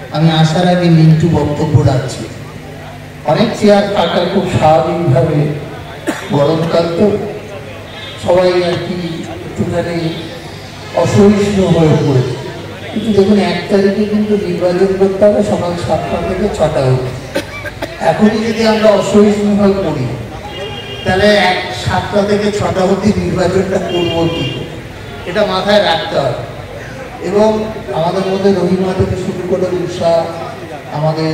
আমি আসার আগে মিন্টু বক্তব্য রাখছি। অনেক চেয়ার ফাঁকা, খুব স্বাভাবিকভাবে গরমকাল তো সবাই আর কি একটুখানি অসহিষ্ণু হয়ে পড়েছে। কিন্তু দেখুন 1 তারিখে কিন্তু নির্বাচন করতে হবে সকাল 7টা থেকে 6টা অবধি। এখনই যদি আমরা অসহিষ্ণু হয়ে পড়ি তাহলে 7টা থেকে 6টা অবধি নির্বাচনটা করবো কি, এটা মাথায় রাখতে হবে। এবং আমাদের মধ্যে রহিমা থেকে শুরু করে উষা, আমাদের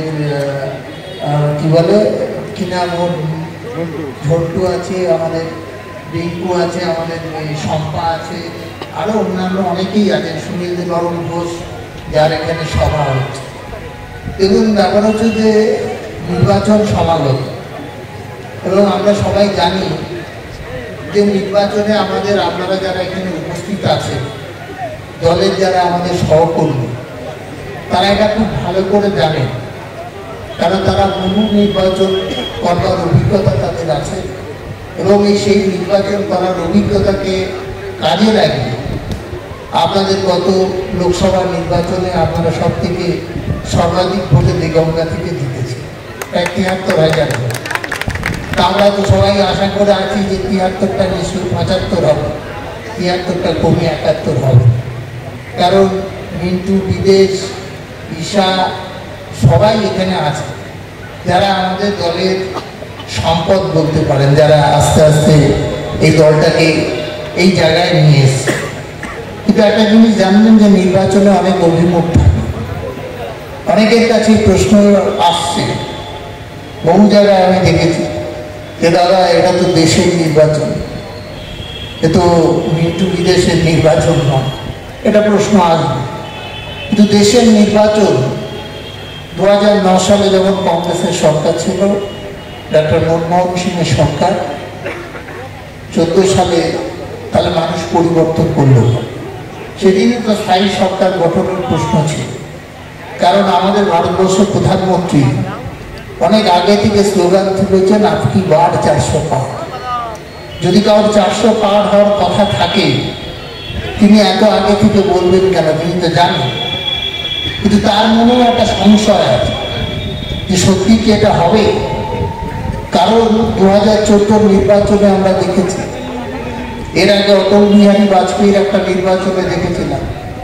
কি বলে কি নাম ওর, ঝন্টু আছে, আমাদের রিঙ্কু আছে, আমাদের শম্পা আছে, আরও অন্যান্য অনেকেই আছেন, সুনীল বরণ ঘোষ, যার এখানে সভা হচ্ছে। দেখুন ব্যাপার হচ্ছে যে নির্বাচন সমাগত, এবং আমরা সবাই জানি যে নির্বাচনে আমাদের, আপনারা যারা এখানে উপস্থিত আছেন, দলের যারা আমাদের সহকর্মী, তারা এটা খুব ভালো করে জানেন, কারণ তারা বহু নির্বাচন করবার অভিজ্ঞতা তাদের আছে, এবং সেই নির্বাচন করার অভিজ্ঞতাকে কাজে লাগিয়ে আপনাদের গত লোকসভা নির্বাচনে আপনারা সর্বাধিক ভোটে দেগঙ্গা থেকে জিতেছে, 73,000 ভোট। তা আমরা তো সবাই আশা করে আছি যে 73টা নিশ্চয়ই 75 হবে, 73টা কমে 71 হবে। কারণ মিন্টু, বিদেশ, ঈশা সবাই এখানে আছে, যারা আমাদের দলের সম্পদ বলতে পারেন, যারা আস্তে আস্তে এই দলটাকে এই জায়গায় নিয়ে এসছে। কিন্তু একটা জিনিস জানবেন যে নির্বাচনে অনেক অভিমুখ থাকে, অনেকের কাছে প্রশ্ন আসছে, বহু জায়গায় আমি দেখেছি যে দাদা এটা তো দেশের নির্বাচন, এ তো মিন্টু বিদেশের নির্বাচন নয়, এটা প্রশ্ন আসবে। কিন্তু দেশের নির্বাচন 2009 সালে যখন কংগ্রেসের সরকার ছিল, ডক্টর মনমোহন সিংয়ের সরকার, 14 সালে তাহলে মানুষ পরিবর্তন করলো। সেদিনই তো স্থায়ী সরকার গঠনের প্রশ্ন ছিল, কারণ আমাদের ভারতবর্ষের প্রধানমন্ত্রী অনেক আগে থেকে স্লোগান তুলেছেন, আপকি বার 400 পার। যদি কারোর 400 পার হওয়ার কথা থাকে, তিনি এত আগে থেকে বলবেন কেন? তিনি তো জানেন। কিন্তু তার মনেও একটা সংশয় আছে যে সত্যি কি এটা হবে। কারণ 2014 নির্বাচনে আমরা দেখেছি, এর আগে অটল বিহারী বাজপেয়ীর একটা নির্বাচনে দেখেছিলাম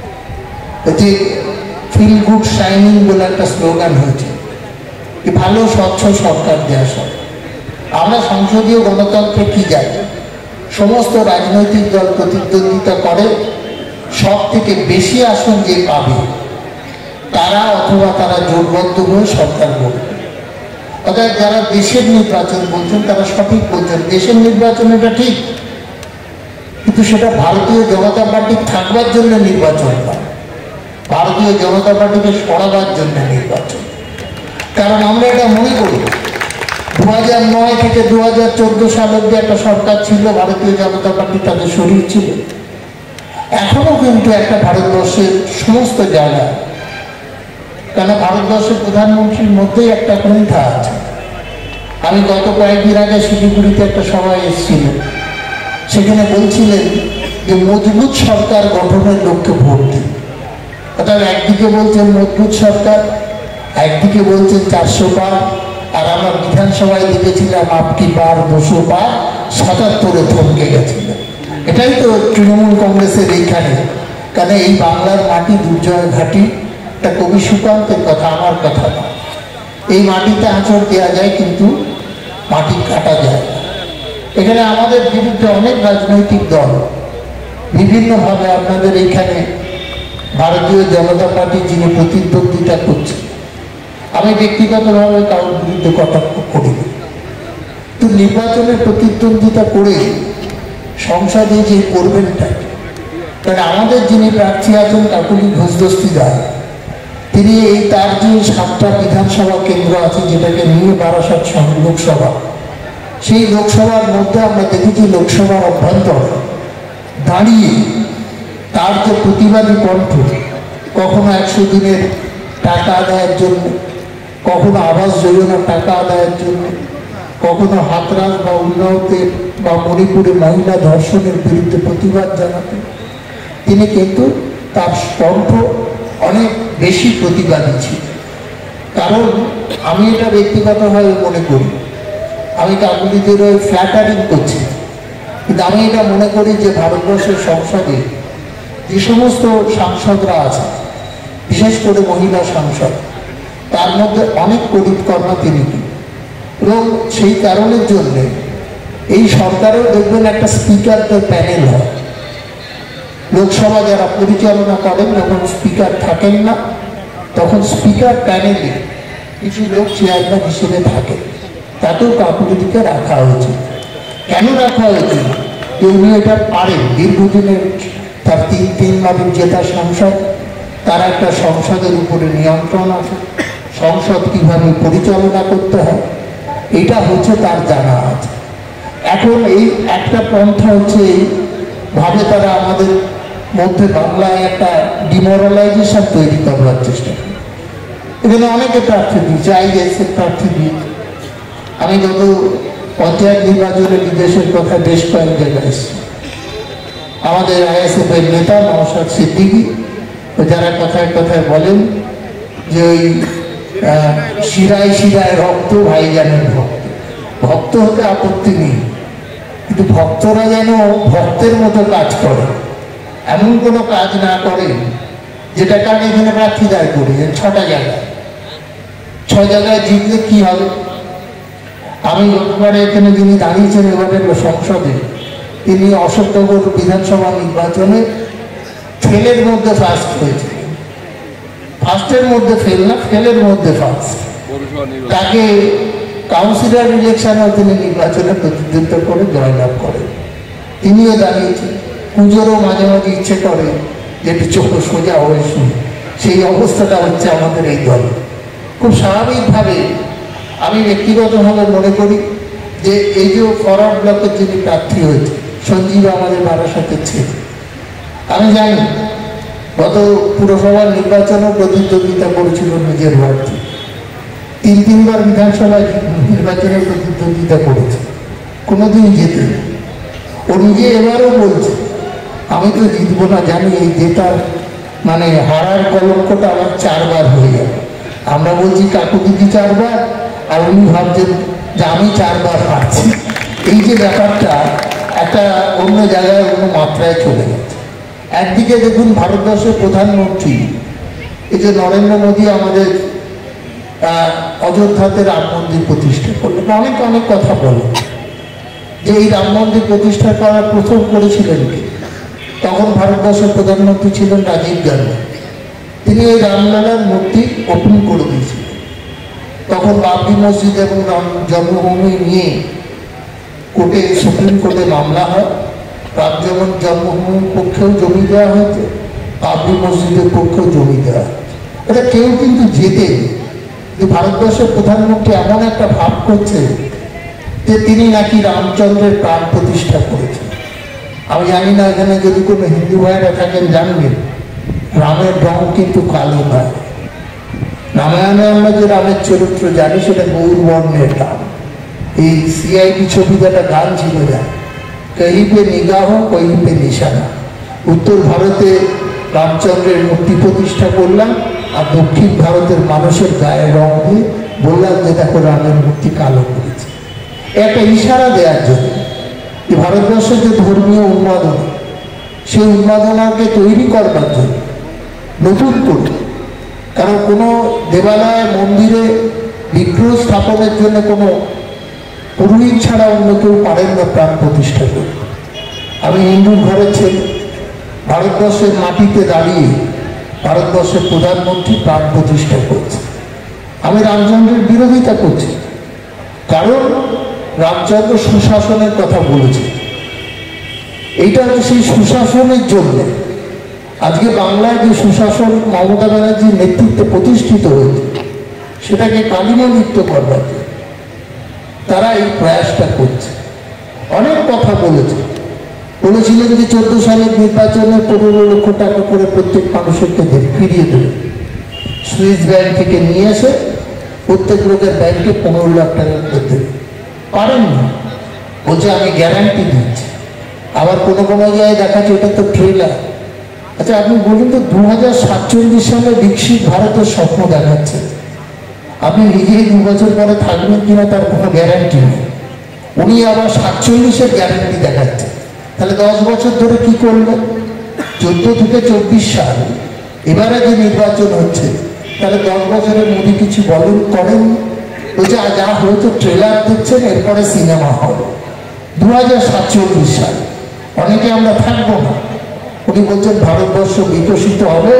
যে ফিল গুড শাইনিং বলে একটা স্লোগান হয়েছে, কি ভালো স্বচ্ছ সরকার দেওয়া সব। আমরা সংসদীয় গণতন্ত্রে কি যাই, সমস্ত রাজনৈতিক দল প্রতিদ্বন্দ্বিতা করে, সব থেকে বেশি আসন যে পাবে তারা অথবা তারা জোটবদ্ধ হয়ে সরকার গড়বে। অর্থাৎ যারা দেশের নির্বাচন বলছেন তারা সঠিক বলছেন, দেশের নির্বাচন এটা ঠিক, কিন্তু সেটা ভারতীয় জনতা পার্টি থাকবার জন্য নির্বাচন না, ভারতীয় জনতা পার্টিকে সরাবার জন্য নির্বাচন। কারণ আমরা এটা মনে করি 2009 থেকে 2014 সাল অব্দি একটা সরকার ছিল, ভারতীয় জনতা পার্টি তাদের শরীর ছিল। এখনো কিন্তু একটা ভারতবর্ষের সমস্ত জায়গায়, কেন ভারতবর্ষের প্রধানমন্ত্রীর মধ্যেই একটা পন্থা আছে। আমি গত কয়েকদিন আগে শিলিগুড়িতে একটা সভায় এসেছিল, সেখানে বলছিলেন যে মজবুত সরকার গঠনের লক্ষ্যে ভোট দিন। অর্থাৎ একদিকে বলছেন মজবুত সরকার, একদিকে বলছেন 400 পার, আর আমরা বিধানসভায় দেখেছিলাম আপকি বার 200 পার, 77-এ থমকে গেছিল। এটাই তো তৃণমূল কংগ্রেসের এইখানে। কারণ এই বাংলার মাটি দুর্জয় ঘাটি, একটা কবি সুকান্তের কথা, আমার কথা না। এই মাটিতে আঁচড় দেওয়া যায় কিন্তু মাটি কাটা যায়। এখানে আমাদের বিরুদ্ধে অনেক রাজনৈতিক দল বিভিন্নভাবে, আপনাদের এইখানে ভারতীয় জনতা পার্টি যিনি প্রতিদ্বন্দ্বিতা করছে, আমি ব্যক্তিগতভাবে কারোর বিরুদ্ধে কটাক্ষ করি, তো নির্বাচনে প্রতিদ্বন্দ্বিতা করে সংসদে যে করবেনটা, কারণ আমাদের যিনি প্রার্থী আছেন কাকুলি ঘোষ দস্তিদার, তিনি তার যে 7টা বিধানসভা কেন্দ্র আছে, যেটাকে নিয়ে 1200 লোকসভা, সেই লোকসভার মধ্যে আমরা দেখেছি লোকসভার অভ্যন্তরে দাঁড়িয়ে তার যে প্রতিবাদী কণ্ঠ, কখনো 100 দিনের টাকা আদায়ের জন্য, কখনো আবাস যোজনার টাকা আদায়ের জন্য, কখনো হাতরাস বা উন্নয়তের বা মণিপুরে মহিলা ধর্ষণের বিরুদ্ধে প্রতিবাদ জানাতেন, তিনি কিন্তু তার কণ্ঠ অনেক বেশি প্রতিবাদী ছিল। কারণ আমি এটা ব্যক্তিগতভাবে মনে করি, আমি কাকুলিদের ওই ফ্ল্যাটারিং করছি, কিন্তু আমি এটা মনে করি যে ভারতবর্ষের সংসদে যে সমস্ত সাংসদরা আছে, বিশেষ করে মহিলা সাংসদ, তার মধ্যে অনেক কর্মা তিনি, এবং সেই কারণের জন্যে এই সরকারেও দেখবেন একটা স্পিকারদের প্যানেল হয়। লোকসভা যারা পরিচালনা করেন যখন স্পিকার থাকেন না, তখন স্পিকার প্যানেলে কিছু লোক চেয়ারম্যান হিসেবে থাকে, তাতেও কাকুলিদিকে রাখা হয়েছে। কেন রাখা হয়েছে? যে উনি এটা পারেন, দীর্ঘদিনের তার তিনবারের জেতা সংসদ, তার একটা সংসদের উপরে নিয়ন্ত্রণ আছে, সংসদ কিভাবে পরিচালনা করতে হয় এটা হচ্ছে তার জানা আছে। এখন এই একটা পন্থা হচ্ছে এইভাবে তারা আমাদের মধ্যে বাংলায় একটা ডিমোরালাইজেশন তৈরি করবার চেষ্টা করে। এখানে অনেকে প্রার্থী দিয়েছে, আইএসএফ প্রার্থী দিয়েছে। আমি গত পঞ্চায়েত নির্বাচনে বিদেশের কথা বেশ কয়েক জায়গায় এসেছি। আমাদের আইএসএফ এর নেতা নওশাদ সিদ্দিকী যারা কথায় কথায় বলেন যে ওই শিরায় শিরায় রক্ত, ভাইজানের ভক্ত। ভক্ত হতে আপত্তি নেই, কিন্তু ভক্তরা যেন ভক্তের মতো কাজ করে, এমন কোনো কাজ না করে যেটাকে আমি এখানে প্রার্থী দায় করি। 6টা জায়গায়, 6 জায়গায় জিতলে কি হবে? আমি গতবারে এখানে যিনি দাঁড়িয়েছেন এবারের সংসদে, তিনি অশোকনগর বিধানসভা নির্বাচনে ফেলের মধ্যে ফার্স্ট হয়েছে। ফার্স্টের মধ্যে ফেল না, ফেলের মধ্যে ফার্স্ট। তাকে কাউন্সিলর ইলেকশনেও তিনি নির্বাচনে প্রতিদ্বন্দ্বিতা করে জয়লাভ করেন। তিনিও দাঁড়িয়েছেন। পুজোরও মাঝে মাঝে ইচ্ছে করে যে একটু চোখ সোজা হয়ে শুনি, সেই অবস্থাটা হচ্ছে আমাদের এই দল। খুব স্বাভাবিকভাবে আমি ব্যক্তিগতভাবে মনে করি যে এই যে ফরওয়ার্ড ব্লকের যিনি প্রার্থী হয়েছে সঞ্জীব, আমাদের বারাসাতের ছেলে, আমি জানি গত পুরসভার নির্বাচনেও প্রতিদ্বন্দ্বিতা করেছিল নিজের ওয়ার্ড থেকে, 3-3বার বিধানসভায় নির্বাচনে প্রতিদ্বন্দ্বিতা করেছে, কোনোদিন জেতে। ও নিজে এবারও বলছে আমি তো জিতবো না, জানি এই জেতার মানে হারার কলঙ্কটা আমার 4বার হয়ে যাবে। আমরা বলছি কাকুদিদি 4বার, আর উনি ভাবছেন যে আমি 4বার হারছি। এই যে ব্যাপারটা একটা অন্য জায়গায় অন্য মাত্রায় চলে গেছে। একদিকে দেখুন ভারতবর্ষের প্রধানমন্ত্রী এই যে নরেন্দ্র মোদী আমাদের অযোধ্যাতে রাম মন্দির প্রতিষ্ঠা করলেন, অনেক অনেক কথা বলেন যে এই রাম মন্দির প্রতিষ্ঠা করার প্রথম করেছিলেন কে? তখন ভারতবর্ষের প্রধানমন্ত্রী ছিলেন রাজীব গান্ধী। তিনি এই রামলালার মূর্তি ওপেন করে দিয়েছিলেন। তখন বাবরি মসজিদ এবং রাম জন্মভূমি নিয়ে কোর্টে, সুপ্রিম কোর্টে মামলা হয়। রাম যেমন জন্মভূমির পক্ষেও জমি দেওয়া হয়েছে, বাবরি মসজিদের পক্ষেও জমি দেওয়া হয়েছে। এটা কেউ কিন্তু জেতেন। যে ভারতবর্ষের প্রধানমন্ত্রী এমন একটা ভাব করছে যে তিনি নাকি রামচন্দ্রের প্রাণ প্রতিষ্ঠা করেছেন। আমি জানি না এখানে যদি কোনো হিন্দু ভাইয়েরা থাকেন জানবেন, রামের রং কিন্তু কালো নয়। রামায়ণে আমরা যে রামের চরিত্র জানি সেটা গৌর বর্ণের রাম। এই সিআইডি ছবিতে একটা গান ছিল, যায় কहीं पे निगाह कहीं पे निशाना। উত্তর ভারতে রামচন্দ্রের মূর্তি প্রতিষ্ঠা করলাম, আর দক্ষিণ ভারতের মানুষের গায়ে রং দিয়ে বললাম যে দেখো রামের মূর্তি কালো করেছে। একটা ইশারা দেওয়ার জন্য যে ভারতবর্ষের যে ধর্মীয় উন্মাদনা, সেই উন্মাদনাকে তৈরি করবার জন্য নতুন করে, কারণ কোনো দেবালয় মন্দিরে বিগ্রহ স্থাপনের জন্য কোনো পুরোহিত ছাড়া অন্য কেউ পারেন না প্রাণ প্রতিষ্ঠা করতে। আমি হিন্দুর ঘরের ছেলে, ভারতবর্ষের মাটিতে দাঁড়িয়ে ভারতবর্ষের প্রধানমন্ত্রী প্রাণ প্রতিষ্ঠা করছে। আমি রামচন্দ্রের বিরোধিতা করছি, কারণ রামচন্দ্র সুশাসনের কথা বলেছে। এইটা হচ্ছে সেই সুশাসনের জন্য আজকে বাংলায় যে সুশাসন মমতা ব্যানার্জির নেতৃত্বে প্রতিষ্ঠিত হয়েছে, সেটাকে কালিমালিপ্ত করবার জন্য তারা এই প্রয়াসটা করছে। অনেক কথা বলেছিলেন যে 14 সালের নির্বাচনে 15 লক্ষ টাকা করে প্রত্যেক মানুষকে ফিরিয়ে দেবে। সুইস ব্যাংক থেকে নিয়ে এসে প্রত্যেক লোকের ব্যাংকে 15 লাখ টাকা করে দেবে। পারেন না, বলছে আমি গ্যারান্টি দিচ্ছি। আবার কোনো কোনো জায়গায় দেখাচ্ছে ওটা তো ট্রেলার। আচ্ছা আপনি বলুন তো, 2047 সালে বিকশিত ভারতের স্বপ্ন দেখাচ্ছে, আপনি নিজেই 2 বছর পরে থাকবেন কিনা তার কোনো গ্যারান্টি নেই। উনি আবার 47-এর গ্যারান্টি দেখাচ্ছে। তাহলে 10 বছর ধরে কি করলেন? 14 থেকে 24 সাল এবারে যে নির্বাচন হচ্ছে, তাহলে 10 বছরের মোদী কিছু করেন? ওই যে যা হয়তো ট্রেলার দেখছেন, এরপরে সিনেমা হবে 2047 সাল। অনেকে আমরা থাকবো না। উনি বলছেন ভারতবর্ষ বিকশিত হবে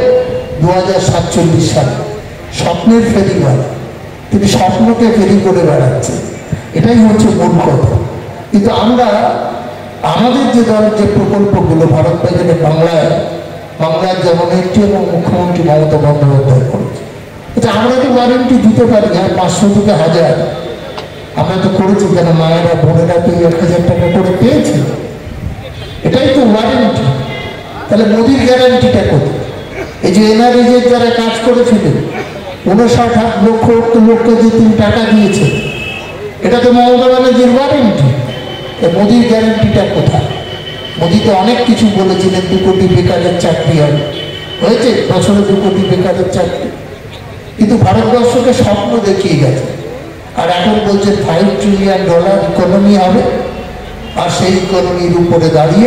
2047 সালে। স্বপ্নের ফেরিওয়ালা, তিনি স্বপ্নকে ফেরি করে বেড়াচ্ছেন, এটাই হচ্ছে মূল কথা। কিন্তু আমরা আমাদের যে ধরনের যে প্রকল্পগুলো ভারত বাজারে বাংলার যেমন একটি এবং মুখ্যমন্ত্রী মমতা বন্দ্যোপাধ্যায় করেছে, এটা আমরা তো ওয়ারেন্টি দিতে পারি। আর 500 থেকে 1000 আমরা তো করেছি, কেন মায়েরা বোনেরা তো 1000 টাকা করে পেয়েছে, এটাই তো ওয়ারেন্টি। তাহলে মোদির গ্যারান্টিটা কোথায়? এই যে এনআরএজের যারা কাজ করেছিলেন 59 লক্ষকে যে তিনি টাকা দিয়েছে, এটা তো মমতা ব্যানার্জির ওয়ারেন্টি। মোদির গ্যারান্টিটা কোথায়? মোদি তো অনেক কিছু বলেছিলেন, 2 কোটি বেকারের চাকরি হয়েছে, বছরে 2 কোটি বেকারের চাকরি, কিন্তু ভারতবর্ষকে স্বপ্ন দেখিয়ে গেছে। আর এখন বলছেন $5 ট্রিলিয়ন ইকোনমি হবে। আর সেই ইকোনমির উপরে দাঁড়িয়ে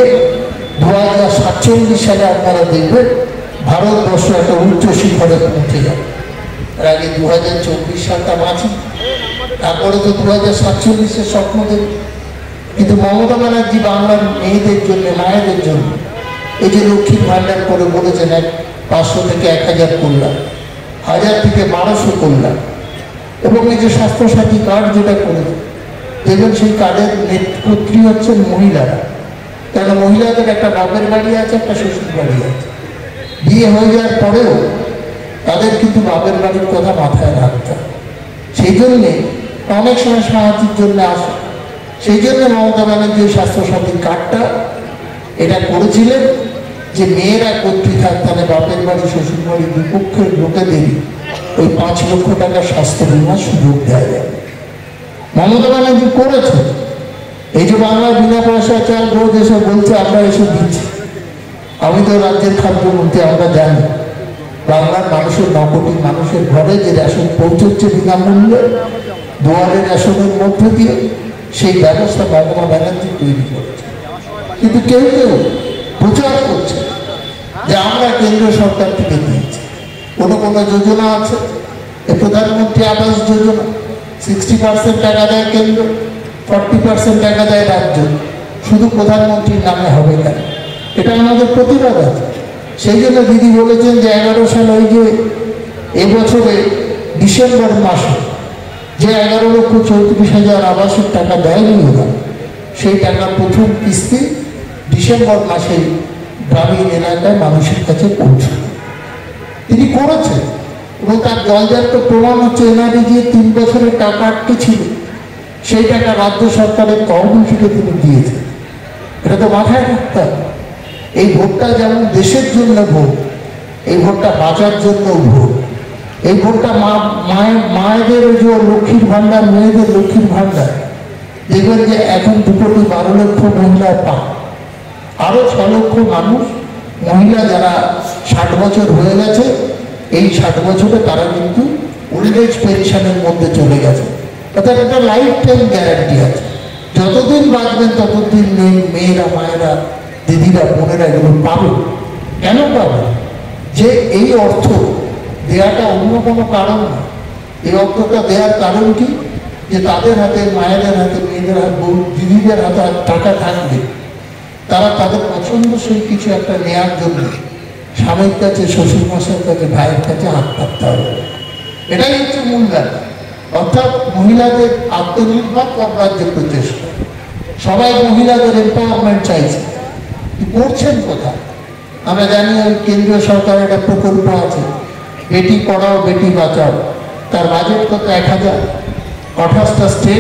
2047 সালে আপনারা দেখবেন ভারতবর্ষ একটা উচ্চ শিখরে পৌঁছে যাবে। এর আগে 2024 সালটা বাঁচি, তারপরে তো 2047-এর স্বপ্ন দেবে। কিন্তু মমতা ব্যানার্জি বাংলার মেয়েদের জন্য, মায়েদের জন্য এই যে লক্ষ্মীর ভান্ডার করে বলেছেন 500 থেকে 1000 করলাম, 1000 থেকে 1200 করলাম, এবং এই যে স্বাস্থ্যসাথী কার্ড যেটা করেছে, দেখবেন সেই কার্ডের নেতৃত্বী হচ্ছেন মহিলারা। কেন? মহিলাদের একটা বাপের বাড়ি আছে, একটা শ্বশুর বাড়ি আছে। বিয়ে হয়ে যাওয়ার পরেও তাদের কিন্তু বাপের বাড়ির কথা মাথায় রাখতে হয়। সেই জন্যে অনেক সময় সাহায্যের জন্য আসে। সেই জন্য মমতা ব্যানার্জি স্বাস্থ্যসাথীর কার্ডটা এটা করেছিলেন যে মেয়েরা কর্তৃ থাক, তাহলে বাপের বাড়ি শ্বশুর বাড়ি দুপক্ষের লোকেদেরই ওই 5 লক্ষ টাকা স্বাস্থ্য বীমার সুযোগ দেওয়া যাবে। মমতা ব্যানার্জি করেছে। এই যে বাংলার বিনা পয়সা চাল রোজ এসে বলছে আমরা এসে দিচ্ছি। আমি তো রাজ্যের খাদ্যমন্ত্রী, আমরা জানি বাংলার মানুষের 9 কোটি মানুষের ঘরে যে রেশন পৌঁছচ্ছে বিনামূল্যে, দুয়ারে রেশনের মধ্যে দিয়ে, সেই ব্যবস্থা মমতা ব্যানার্জি তৈরি করেছে। কিন্তু কেউ প্রচার করছে যে আমরা কেন্দ্রীয় সরকার থেকে দিয়েছি। কোনো যোজনা আছে, প্রধানমন্ত্রী আবাস যোজনা, 60% টাকা দেয় কেন্দ্র, 40% টাকা দেয় রাজ্য, শুধু প্রধানমন্ত্রীর নামে হবে কেন? এটা আমাদের প্রতিবাদ আছে। সেই জন্য দিদি বলেছেন যে 11 সাল ওই যে এবছরে ডিসেম্বর মাসে যে 11,34,000 আবাসের টাকা দেয়নি ওরা, সেই টাকার প্রথম কিস্তি ডিসেম্বর মাসে গ্রামীণ এলাকায় মানুষের কাছে পৌঁছায়। তিনি করেছেন এবং তার জলজান্ত প্রমাণ হচ্ছে এনআরএজে 3 বছরের টাকা আটকে ছিল, সেই টাকা রাজ্য সরকারের তহবিল তিনি দিয়েছেন। এটা তো মাথায় রাখতে হবে। এই ভোটটা যেমন দেশের জন্য ভোট, এই ভোটটা বাঁচার জন্য ভোট। এই ভোটটা মায়েদের যে লক্ষ্মীর ভান্ডার, মেয়েদের লক্ষ্মীর ভান্ডার, দেখবেন যে এখন 2 কোটি 12 লক্ষ মহিলা পান। আরো 6 লক্ষ মানুষ মহিলা যারা 60 বছর হয়ে গেছে, এই 60 বছরে তারা কিন্তু ওল্ড এজ পেনশনের মধ্যে চলে গেছে। অর্থাৎ একটা লাইফ টাইম গ্যারান্টি আছে। যতদিন বাঁচবেন ততদিন মেয়েরা, মায়েরা, দিদিরা, বোনেরা এগুলো পাবে। কেন পাবে? যে এই অর্থ দেওয়াটা অন্য কোনো কারণ না। এই অর্থটা দেওয়ার কারণ কি? যে তাদের হাতে, মায়েদের হাতে, মেয়েদের হাতে, দিদিদের হাতে টাকা থাকবে, তারা তাদের পছন্দসই কিছু একটা নেওয়ার জন্য স্বামীর কাছে, শ্বশুর মশাইয়ের কাছে, ভাইয়ের কাছে হাত পাততে হবে। এটাই হচ্ছে মূল ব্যাপার। অর্থাৎ মহিলাদের আত্মনির্ভর রাজ্যের প্রচেষ্টা। সবাই মহিলাদের এম্পাওয়ারমেন্ট চাইছে, করছেন কোথায়? আমরা জানি ওই কেন্দ্রীয় সরকারের একটা প্রকল্প আছে, বেটি পড়াও বেটি বাঁচাও। তার বাজেট কত? 1000। 28টা স্টেট,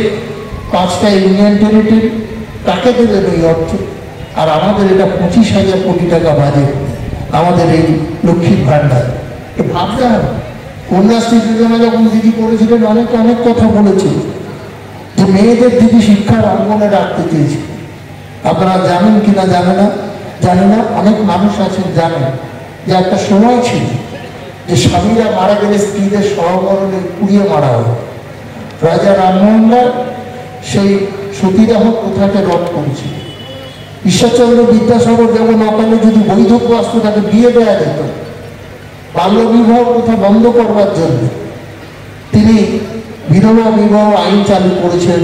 5টা ইউনিয়ন টেরিটরি, তাকে দেবেন ওই অর্থ। আর আমাদের এটা 25,000 কোটি টাকা বাজেট, আমাদের এই লক্ষ্মীর ভান্ডার। ভাবতে হবে। কন্যাশ্রী যোজনা যখন দিদি করেছিলেন, অনেক কথা বলেছিল যে মেয়েদের দিদি শিক্ষার অঙ্গনে রাখতে চেয়েছে। আপনারা জানেন কিনা জানি না, অনেক মানুষ আছেন জানেন যে একটা সময় ছিল যে স্বামীরা মারা গেলে স্ত্রীদের সহমরণে পুড়িয়ে মারা হয়। রাজা রামমোহন রায় সেই সতীদাহ প্রথাকে রদ করেছিল। ঈশ্বরচন্দ্র বিদ্যাসাগর যেমন অকালে যদি বৈধব্য আসতো তাকে বিয়ে দেওয়া যেত, বাল্য বিবাহ প্রথা বন্ধ করবার জন্য তিনি বিধবা বিবাহ আইন চালু করেছিলেন,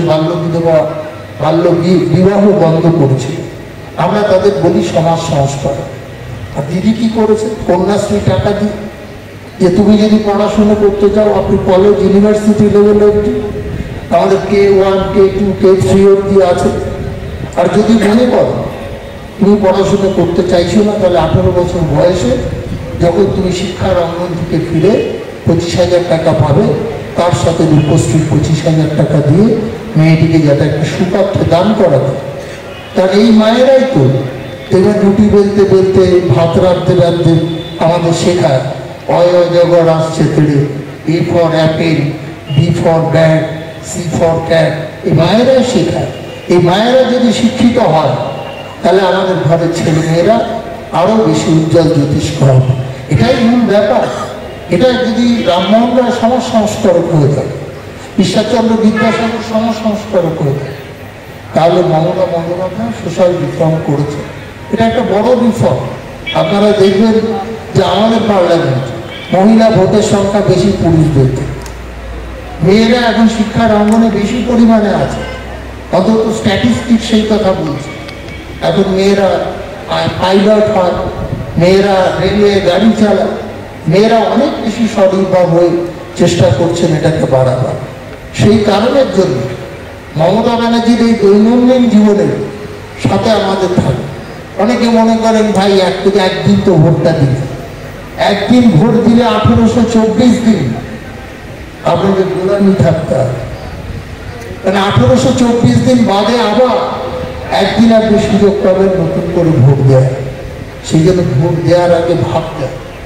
বাল্য বিবাহ বন্ধ করেছিলেন। আমরা তাদের বলি সমাজ সংস্কার। আর দিদি কি করেছে? কন্যাশ্রী টাকা দিয়ে, যে তুমি যদি পড়াশোনা করতে চাও আপনি কলেজ ইউনিভার্সিটি লেভেল অবধি, আমাদের K1 K2 K3 অবধি আছে। আর যদি মনে করো তুমি পড়াশোনা করতে চাইছো না, তাহলে 18 বছর বয়সে যখন তুমি শিক্ষার অঙ্গন থেকে ফিরে 25,000 টাকা পাবে, তার সাথে রূপশ্রী 25,000 টাকা দিয়ে মেয়েটিকে যাতে একটা সুপাত্রে দান করা যায়। তার এই মায়েরাই তো তেমন রুটি বেলতে বেলতে ভাত রাঁধতে রাঁধতে আমাদের শেখায় অজগর আসছে তেড়ে, A for apple, B for bat, C for cat. এই মায়েরাই শেখায়। এই মায়েরা যদি শিক্ষিত হয় তাহলে আমাদের ঘরের ছেলে মেয়েরা আরো বেশি উজ্জ্বল জ্যোতিষ্ক হবে। এটাই মূল ব্যাপার। এটা যদি রামমোহন রায় সমাজ সংস্কারক হয়ে থাকে, ঈশ্বরচন্দ্র বিদ্যাসাগর সমাজ সংস্কারক হয়ে থাকে, তাহলে মমতা বন্দ্যোপাধ্যায় সোশ্যাল রিফর্ম করেছে। এটা একটা বড় রিফর্ম। আপনারা দেখবেন যে আমাদের পার্লামেন্ট মহিলা ভোটের সংখ্যা বেশি পুরুষদের থেকে। মেয়েরা এখন শিক্ষার অঙ্গনে বেশি পরিমাণে আছে, অন্তত স্ট্যাটিস্টিক্স সেই কথা বলছে। এখন মেয়েরা পাইলট হয়, মেয়েরা রেলওয়ে গাড়ি চালায়, মেয়েরা অনেক বেশি স্বনির্ভর হয়ে চেষ্টা করছেন এটাকে বাড়াবার। সেই কারণের জন্য মমতা ব্যানার্জির এই দৈনন্দিন জীবনের সাথে আমাদের থাকে। অনেকে মনে করেন ভাই একদিন তো ভোটটা দিলে, একদিন ভোট দিলে 1824 দিন আপনাদের গোলামি থাকতে হবে। মানে 1824 দিন বাদে আবার একদিন আপনি সুযোগ পাবেন নতুন করে ভোট দেওয়া। সেই জন্য ভোট দেওয়ার আগে ভাবতে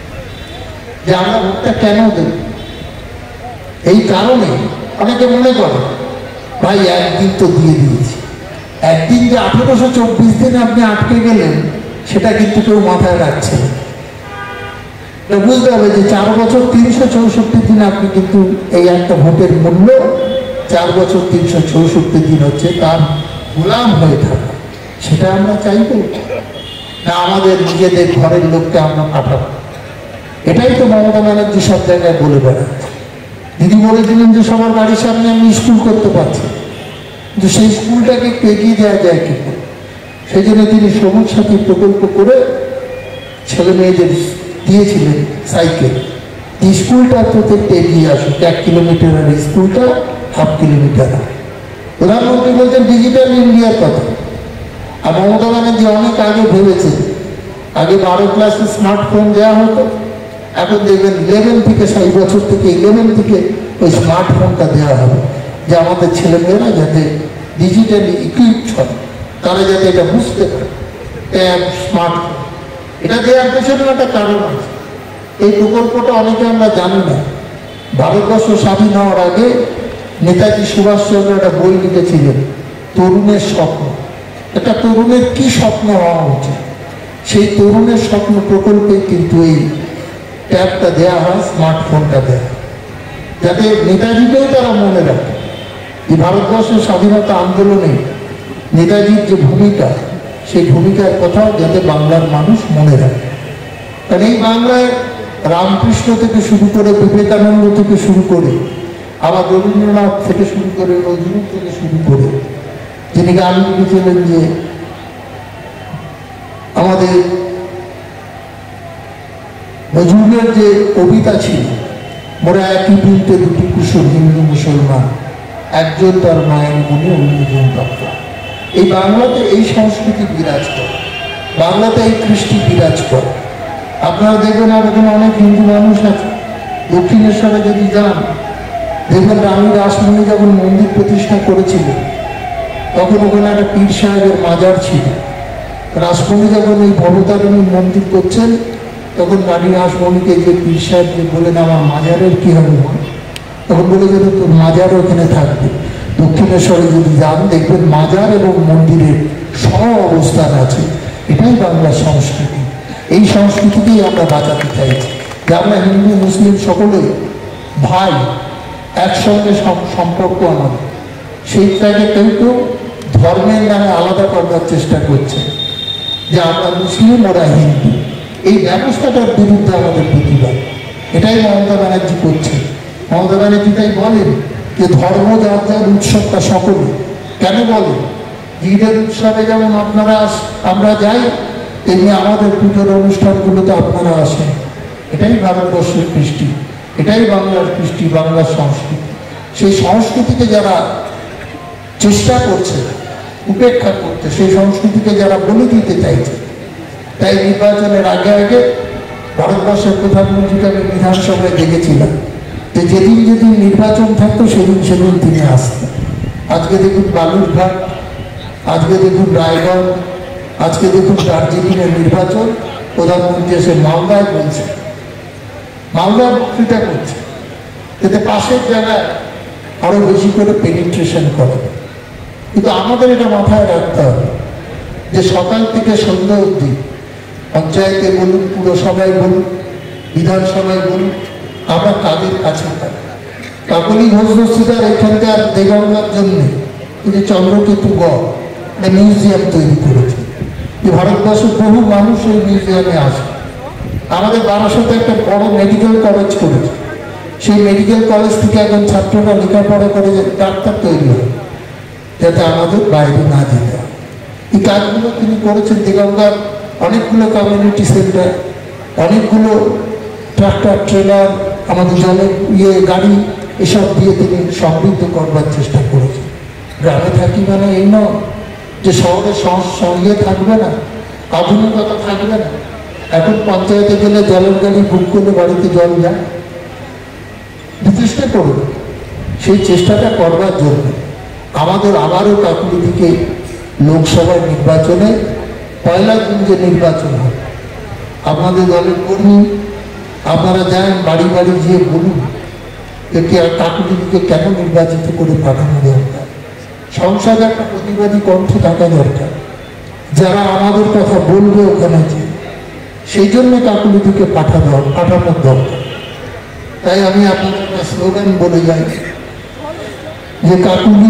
যে আমরা ভোটটা কেন দেব। এই কারণে অনেকে মনে করে ভাই একদিন তো দিয়ে দিয়েছি, একদিন যে 1824 দিন আপনি আটকে গেলেন সেটা কিন্তু কেউ মাথায় রাখছে না। বুঝতে হবে যে 4 বছর 364 দিন আপনি কিন্তু এই একটা ভোটের মূল্য 4 বছর 364 দিন হচ্ছে তার গোলাম হয়ে থাকা। সেটা আমরা চাইব না আমাদের নিজেদের ঘরের লোককে আমরা পাঠাবো। এটাই তো মমতা ব্যানার্জি সব জায়গায় বলে বেড়াচ্ছে। দিদি বলেছিলেন যে সবার বাড়ির সামনে আমি স্কুল করতে পারছি, কিন্তু সেই স্কুলটাকে একটু এগিয়ে দেওয়া যায় কি করে। সেই জন্য তিনি সবুজ সাথী প্রকল্প করে ছেলে মেয়েদের দিয়েছিলেন সাইকেল। স্কুলটা প্রত্যেকটা এগিয়ে আসুক, 1 কিলোমিটার, আর স্কুলটা 1/2 কিলোমিটার। প্রধানমন্ত্রী বলছেন ডিজিটাল ইন্ডিয়ার কথা। আর মমতা ব্যানার্জি অনেক আগে ভেবেছে। আগে 12 ক্লাসে স্মার্টফোন দেওয়া হতো, এখন দেখবেন 11 থেকে 6 বছর থেকে 11 থেকে ওই স্মার্টফোনটা দেওয়া হবে, যে আমাদের ছেলেমেয়েরা যাতে ডিজিটালি ইকুইপড হয়, তারা যাতে এটা বুঝতে পারে। ট্যাব, স্মার্টফোন এটা দেওয়ার পেছনে একটা কারণ আছে। এই প্রকল্পটা অনেকে আমরা জানি না। ভারতবর্ষ স্বাধীন হওয়ার আগে নেতাজি সুভাষচন্দ্র একটা বই লিখেছিলেন, তরুণের স্বপ্ন। একটা তরুণের কি স্বপ্ন হওয়া উচিত, সেই তরুণের স্বপ্ন প্রকল্পে কিন্তু এই ট্যাবটা দেওয়া হয়, স্মার্টফোনটা দেওয়া, যাতে নেতাজিকেও তারা মনে রাখে যে ভারতবর্ষের স্বাধীনতা আন্দোলনে নেতাজির যে ভূমিকা, সেই ভূমিকার কথাও যাতে বাংলার মানুষ মনে রাখে। কারণ এই বাংলায় রামকৃষ্ণ থেকে শুরু করে, বিবেকানন্দ থেকে শুরু করে, আবার রবীন্দ্রনাথ থেকে শুরু করে, নজরুল থেকে শুরু করে, যিনি গান লিখেছিলেন যে আমাদের নজরুলের যে কবিতা ছিল, মোরা একই বৃন্তে দুটি কুসুম, হিন্দু মুসলমান, একজন তার মায়ের মনে, অন্যজন তত্ত্ব। এই বাংলাতে এই সংস্কৃতি বিরাজ করে, বাংলাতে এই কৃষ্টি বিরাজ করে। আপনারা দেখবেন আর এখানে অনেক হিন্দু মানুষ আছে। দক্ষিণেশ্বরে যদি যান দেখবেন রানী রাসমণি যখন মন্দির প্রতিষ্ঠা করেছিল তখন ওখানে একটা পীর সাহেবের মাজার ছিল। রাসমণি যখন এই ভবতারিণীর মন্দির করছেন তখন রানী রাসমণিকে যে পীর সাহেব বলেন আমার মাজারের কি হবে, তখন বলে গেল তোর মাজার ওখানে থাকবে। দক্ষিণেশ্বরে যদি যান দেখবেন মাজার এবং মন্দিরের সহ অবস্থান আছে। এটাই বাংলার সংস্কৃতি। এই সংস্কৃতিকেই আমরা বাঁচাতে চাইছি। যে আমরা হিন্দু মুসলিম সকলে ভাই, একসঙ্গে সম্পর্ক আমাদের। সেইটাকে কেউ কেউ ধর্মের নামে আলাদা করবার চেষ্টা করছে, যে আমরা মুসলিম, ওরা হিন্দু। এই ব্যবস্থাটার বিরুদ্ধে আমাদের প্রতিবাদ। এটাই মমতা ব্যানার্জি করছে। মমতা ব্যানার্জি তাই বলেন যে ধর্ম যার যার উৎসবটা সকলে। কেন বলেন? ঈদের উৎসবে যেমন আপনারা আমরা যাই, তেমনি আমাদের পুজোর অনুষ্ঠানগুলোতে আপনারা আসেন। এটাই ভারতবর্ষের কৃষ্টি, এটাই বাংলার কৃষ্টি, বাংলার সংস্কৃতি। সেই সংস্কৃতিকে যারা চেষ্টা করছে উপেক্ষা করতে, সেই সংস্কৃতিকে যারা বলে দিতে চাইছে, তাই নির্বাচনের আগে আগে ভারতবর্ষের প্রধানমন্ত্রীকে আমি বিধানসভায় দেখেছিলাম যে যেদিন যেদিন নির্বাচন থাকতো সেদিন সেদিন তিনি আসতেন। আজকে দেখুন বালুরঘাট, আজকে দেখুন রায়গঞ্জ, আজকে দেখুন দার্জিলিংয়ের নির্বাচন, প্রধানমন্ত্রী এসে মালদায় বলছে, মালদায় বক্তৃতা করছে, যাতে পাশের জায়গায় আরো বেশি করে পেনিট্রেশন করে। কিন্তু আমাদের এটা মাথায় রাখতে হবে যে সকাল থেকে সন্ধ্যা অবধি পঞ্চায়েতে বলুন, পুরসভায় বলুন, বিধানসভায় বলুন, আমরা কাদের কাছে থাকি। কাকলি ঘোষ দস্তিদার এখানকার দেগঙ্গার জন্য তিনি চন্দ্রকেতু গড় মিউজিয়াম তৈরি করেছে। ভারতবর্ষের বহু মানুষ এই মিউজিয়ামে আসে। আমাদের বারাসাতে একটা বড় মেডিকেল কলেজ করেছে। সেই মেডিকেল কলেজ থেকে এখন ছাত্ররা লেখাপড়া করে ডাক্তার তৈরি হয়, যাতে আমাদের বাইরে না যেতে হয়। এই কাজগুলো তিনি করেছেন। দেগঙ্গার অনেকগুলো কমিউনিটি সেন্টার, অনেকগুলো ট্রাক্টর, ট্রেলার, আমাদের জলের গাড়ি, এসব দিয়ে তিনি সমৃদ্ধ করবার চেষ্টা করেছেন। গ্রামে থাকি মানে এই নয় যে শহরের সঙ্গে থাকবে না, আধুনিকতা থাকবে না। এখন পঞ্চায়েতে গেলে জলের গাড়ি বুক করলে বাড়িতে জল যায়। চেষ্টা করবে, সেই চেষ্টাটা করবার জন্য আমাদের আবারও কাকুলি থেকে লোকসভার নির্বাচনে 1 জুন যে নির্বাচন হবে, আপনাদের দলের কর্মী আপনারা যান, বাড়ি বাড়ি গিয়ে বলুন যে কাকুলিকে কেন নির্বাচিত করে পাঠানো দরকার। সংসদে একটা প্রতিবাদী কণ্ঠ থাকা দরকার, যারা আমাদের কথা বলবে ওখানে যে, সেই জন্য কাকুলিকে পাঠানোর দরকার। তাই আমি আপনাদের একটা স্লোগান বলে যাই যে কাকুলি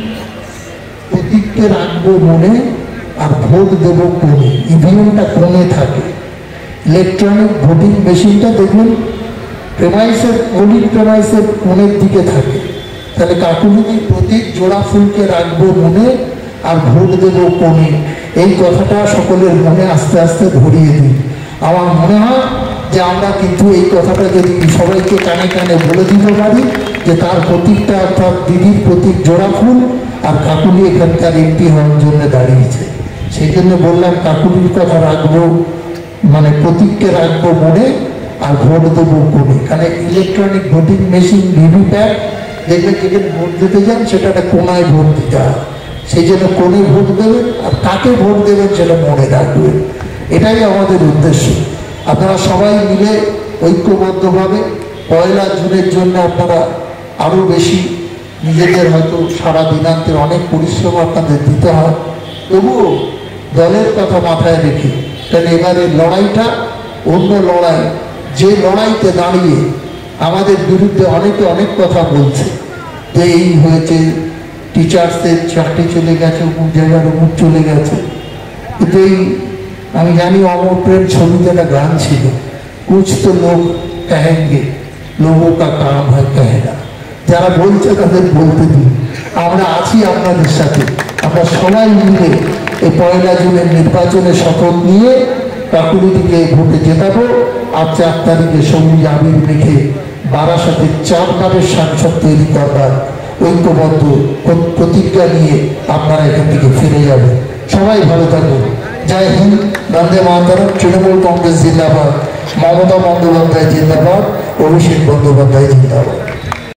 প্রতীককে রাখবো মনে, আর ভোট দেবো কোণে। ইভিএমটা কোণে থাকে, ইলেকট্রনিক ভোটিং মেশিনটা দেখুন প্রেমাইসের, পোলিং প্রেমাইসের কোণের দিকে থাকে। তাহলে কাকুলি প্রতীক জোড়া ফুলকে রাখবো মনে, আর ভোট দেবো কোণে। এই কথাটা সকলের মনে আস্তে আস্তে ধরিয়ে দিই। আমার মনে হয় যে আমরা কিন্তু এই কথাটা যদি সবাইকে কানে কানে বলে দিতে পারি যে তার প্রতীকটা অর্থাৎ দিদির প্রতীক জোড়া ফুল, আর কাকুলি এখানকার এমপি হওয়ার জন্য দাঁড়িয়েছে। সেই জন্য বললাম কাকুলির কথা রাখবো, মানে প্রতীককে রাখবো মনে, আর ভোট দেবো কোণে। কারণ ইলেকট্রনিক ভোটিং মেশিন, ভিভিপ্যাট, দেখবেন যেখানে ভোট দিতে যান সেটা একটা কোনায় ভোট দিতে হয়। সেই জন্য কোণে ভোট দেবেন, আর কাকে ভোট দেবেন সেটা মনে রাখবেন। এটাই আমাদের উদ্দেশ্য। আপনারা সবাই মিলে ঐক্যবদ্ধভাবে 1 জুনের জন্য আপনারা আরও বেশি নিজেদের, হয়তো সারা দিনান্তের অনেক পরিশ্রম আপনাদের দিতে হয়, তবুও দলের কথা মাথায় রেখে, কারণ এবারের লড়াইটা অন্য লড়াই, যে লড়াইতে দাঁড়িয়ে আমাদের বিরুদ্ধে অনেকে অনেক কথা বলছে যে এই হয়েছে, টিচার্সদের চাকরি চলে গেছে, অমুক জায়গার অমুক চলে গেছে। কিন্তু এই আমি জানি অমর প্রেম ছবিতে একটা গান ছিল, কুছ তো লোক কহেঙ্গে, লোগোं का काम है कहना। যারা বলছে তাদের বলতে দিন, আমরা আছি আপনাদের সাথে। আমরা সবাই মিলে এই 1 জুনের নির্বাচনে শপথ নিয়ে কাকুলিদিকে ভোটে জেতাবো। আর 4 তারিখে সবুজ আবির মেখে বারাসাতের 4 বারের সাংসদ তৈরি করবার ঐক্যবদ্ধ প্রতিজ্ঞা নিয়ে আপনারা এখান থেকে ফিরে যাবেন। সবাই ভালো থাকুন। জয় হিন্দ, বন্দে মাতরম। তৃণমূল কংগ্রেস জিন্দাবাদ, মমতা বন্দ্যোপাধ্যায় জিন্দাবাদ, অভিষেক বন্দ্যোপাধ্যায় জিন্দাবাদ।